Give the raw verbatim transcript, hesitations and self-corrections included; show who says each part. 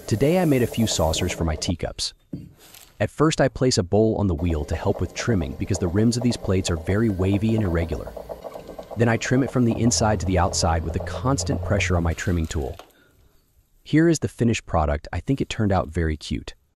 Speaker 1: Today I made a few saucers for my teacups. At first I place a bowl on the wheel to help with trimming because the rims of these plates are very wavy and irregular. Then I trim it from the inside to the outside with a constant pressure on my trimming tool. Here is the finished product. I think it turned out very cute.